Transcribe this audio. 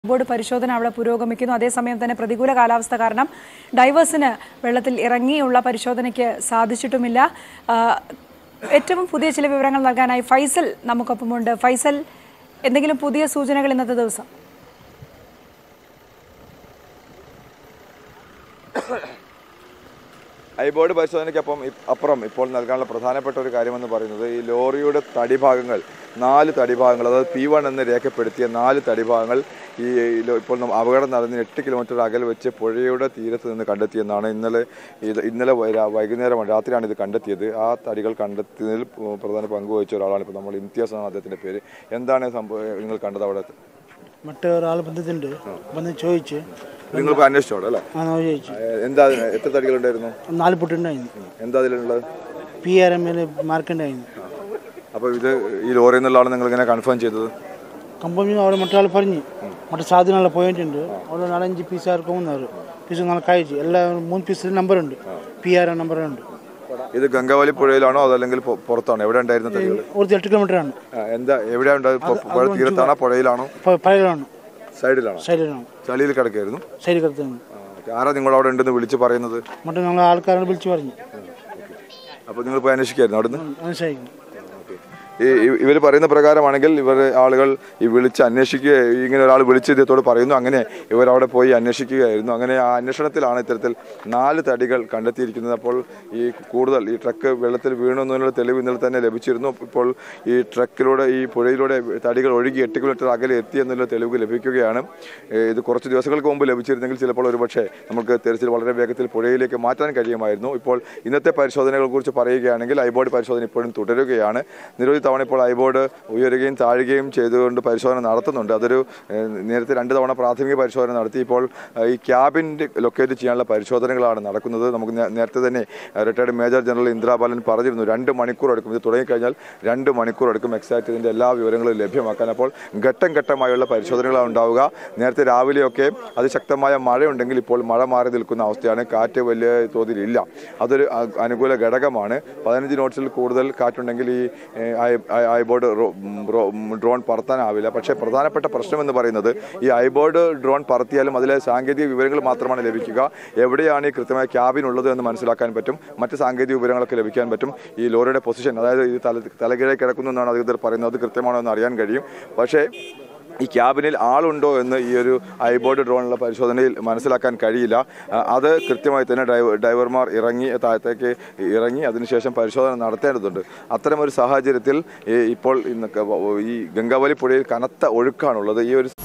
Board പരിശോധന അവിടെ പുരോഗമിക്കുന്നു. അതേസമയം തന്നെ പ്രതികൂല കാലാവസ്ഥ കാരണം ഡൈവേഴ്സിന് വെള്ളത്തിൽ ഇറങ്ങിയുള്ള പരിശോധനയ്ക്ക് സാധിച്ചിട്ടുമില്ല. ഏറ്റവും പുതിയ ചില വിവരങ്ങൾ നൽകാനായി ഫൈസൽ നമുക്കൊപ്പമുണ്ട്. ഫൈസൽ, എന്തെങ്കിലും പുതിയ സൂചനകൾ ഇന്നത്തെ ദിവസം? ബോർഡ് പരിശോധനയ്ക്കൊപ്പം അപ്പുറം ഇപ്പോൾ നൽകാനുള്ള പ്രധാനപ്പെട്ട ഒരു കാര്യമെന്ന് പറയുന്നത് ഈ ലോറിയുടെ തടിഭാഗങ്ങൾ 4 തടിഭാഗങ്ങൾ, അതായത് P1 എന്ന് രേഖപ്പെടുത്തിയ 4 തടിഭാഗങ്ങൾ ഇപ്പോൾ അപകടം നടന്ന് 8 കിലോമീറ്റർ അകലെ വെച്ച് പുഴയുടെ തീരത്ത് നിന്ന് കണ്ടെത്തിയെന്നാണ്. ഇന്നലെ വൈകുന്നേരമാണ്, രാത്രിയാണ് ഇത് കണ്ടെത്തിയത്. ആ തടികൾ കണ്ടെത്തിയതിൽ പ്രധാന പങ്കുവഹിച്ച ഒരാളാണ് ഇപ്പോൾ നമ്മൾ ഇംതിയാസ് ആണ് അദ്ദേഹത്തിൻ്റെ പേര്. എന്താണ് സംഭവം നിങ്ങൾ കണ്ടത്? അവിടെ മറ്റൊരാൾ ബന്ധത്തിലുണ്ട്, ബന്ധം ചോദിച്ച് നിങ്ങൾ അന്വേഷിച്ചോളൂ അല്ലേ? എന്താ, എത്ര തടികളുണ്ടായിരുന്നു? 4 പൊട്ടുണ്ടായിരുന്നു. എന്താ അതിലുള്ളത്? PRML മാർക്കുണ്ടായിരുന്നു. അപ്പോൾ ഇത് ഈ ലോറിയിൽ നിന്നുള്ള ആൾ നിങ്ങൾ ഇങ്ങനെ കൺഫേം ചെയ്തത്? കമ്പനി അവിടെ മറ്റൊരാൾ പറഞ്ഞ് മറ്റു സാധനങ്ങളെ പോയിട്ടുണ്ട്. അവിടെ 4-5 പീസാർക്ക് 3 പീസ് കണക്കായിച്ച് എല്ലാ 3 പീസിൽ നമ്പറുണ്ട്, PRM നമ്പറുണ്ട്. ഇത് ഗംഗാവലി പുഴയിലാണോ അതല്ലെങ്കിൽ പുറത്താണോ? എവിടെ ഉണ്ടായിരുന്ന തടികൾ? ഒരു 8 കിലോമീറ്റർ ആണ്. എന്താ, എവിടെയാണ് ഉണ്ടായത്? പുഴ തീരത്താണോ പുഴയിലാണോ? പുഴയിലാണ്. സൈഡിലാണോ? സൈഡിലാണ്. ചളിയിൽ കിടക്കായിരുന്നു. സൈഡിൽ കിടക്കുന്നു. ആരാ നിങ്ങൾ അവിടെ ഉണ്ടെന്ന് വിളിച്ച് പറയുന്നത്? മറ്റേ ഞങ്ങൾ ആൾക്കാരെ വിളിച്ച് പറഞ്ഞു. അപ്പോൾ നിങ്ങൾ പോയി അന്വേഷിക്കായിരുന്നു അവിടുന്ന്? മനസ്സിലായി. ഇവർ പറയുന്ന പ്രകാരമാണെങ്കിൽ ആളുകൾ ഈ വിളിച്ച് അന്വേഷിക്കുക, ഇങ്ങനെ ഒരാൾ വിളിച്ച് ഇദ്ദേഹത്തോട് പറയുന്നു, അങ്ങനെ ഇവരവിടെ പോയി അന്വേഷിക്കുകയായിരുന്നു. അങ്ങനെ ആ അന്വേഷണത്തിലാണ് ഇത്തരത്തിൽ 4 തടികൾ കണ്ടെത്തിയിരിക്കുന്നത്. അപ്പോൾ ഈ കൂടുതൽ ഈ ട്രക്ക് വെള്ളത്തിൽ വീണു എന്നുള്ള തെളിവ് ഇന്നലെ തന്നെ ലഭിച്ചിരുന്നു. ഇപ്പോൾ ഈ ട്രക്കിലൂടെ ഈ പുഴയിലൂടെ തടികൾ ഒഴുകി 8 കിലോമീറ്റർ അകലെ എത്തി എന്നുള്ള തെളിവ് ലഭിക്കുകയാണ്. ഇത് കുറച്ച് ദിവസങ്ങൾക്ക് മുമ്പ് ലഭിച്ചിരുന്നെങ്കിൽ ചിലപ്പോൾ ഒരുപക്ഷെ നമുക്ക് തെരച്ചിൽ വളരെ വേഗത്തിൽ പുഴയിലേക്ക് മാറ്റാൻ കഴിയുമായിരുന്നു. ഇപ്പോൾ ഇന്നത്തെ പരിശോധനകളെ കുറിച്ച് പറയുകയാണെങ്കിൽ ബോർഡ് പരിശോധന ഇപ്പോഴും തുടരുകയാണ്. നിരവധി തവണ ഇപ്പോൾ ബോർഡ് ഉയരുകയും താഴുകയും ചെയ്തുകൊണ്ട് പരിശോധന നടത്തുന്നുണ്ട്. അതൊരു നേരത്തെ 2 തവണ പ്രാഥമിക പരിശോധന നടത്തി. ഇപ്പോൾ ഈ ക്യാബിൻ്റെ ലൊക്കേറ്റ് ചെയ്യാനുള്ള പരിശോധനകളാണ് നടക്കുന്നത്. നമുക്ക് നേരത്തെ തന്നെ റിട്ടയർഡ് മേജർ ജനറൽ ഇന്ദ്രാബാലൻ പറഞ്ഞിരുന്നു 2 മണിക്കൂർ എടുക്കും, ഇത് തുടങ്ങിക്കഴിഞ്ഞാൽ 2 മണിക്കൂർ എടുക്കും എക്സാക്ട് ഇതിൻ്റെ എല്ലാ വിവരങ്ങളും ലഭ്യമാക്കാൻ. അപ്പോൾ ഘട്ടം ഘട്ടമായുള്ള പരിശോധനകളാണ് ഉണ്ടാവുക. നേരത്തെ രാവിലെയൊക്കെ അതിശക്തമായ മഴയുണ്ടെങ്കിൽ ഇപ്പോൾ മഴ മാറി നിൽക്കുന്ന അവസ്ഥയാണ്. കാറ്റ് വലിയ തോതിലില്ല, അതൊരു അനുകൂല ഘടകമാണ്. 15 നോട്ട്സിൽ കൂടുതൽ കാറ്റുണ്ടെങ്കിൽ ഈ ബോർഡ് ഡ്രോൺ പറത്താനാവില്ല. പക്ഷേ പ്രധാനപ്പെട്ട പ്രശ്നമെന്ന് പറയുന്നത് ഈ ബോർഡ് ഡ്രോൺ പറത്തിയാലും അതിലെ സാങ്കേതിക വിവരങ്ങൾ മാത്രമാണ് ലഭിക്കുക. എവിടെയാണ് ഈ കൃത്യമായ ക്യാബിൻ ഉള്ളത് എന്ന് മനസ്സിലാക്കാൻ പറ്റും, മറ്റ് സാങ്കേതിക വിവരങ്ങളൊക്കെ ലഭിക്കാൻ പറ്റും. ഈ ലോറിയുടെ പൊസിഷൻ, അതായത് ഈ തലകീഴെ കിടക്കുന്നു എന്നാണ് അധികൃതർ പറയുന്നത്, അത് കൃത്യമാണോ എന്ന് അറിയാൻ കഴിയും. പക്ഷേ ഈ ക്യാബിനിൽ ആളുണ്ടോ എന്ന് ഈ ഒരു ബോർഡ് ഡ്രോണിലുള്ള പരിശോധനയിൽ മനസ്സിലാക്കാൻ കഴിയില്ല. അത് കൃത്യമായി തന്നെ ഡ്രൈവർമാർ താഴത്തേക്ക് ഇറങ്ങി അതിനുശേഷം പരിശോധന നടത്തേണ്ടതുണ്ട്. അത്തരമൊരു സാഹചര്യത്തിൽ ഇപ്പോൾ ഈ ഗംഗാവലി പുഴയിൽ കനത്ത ഒഴുക്കാണുള്ളത്. ഈ ഒരു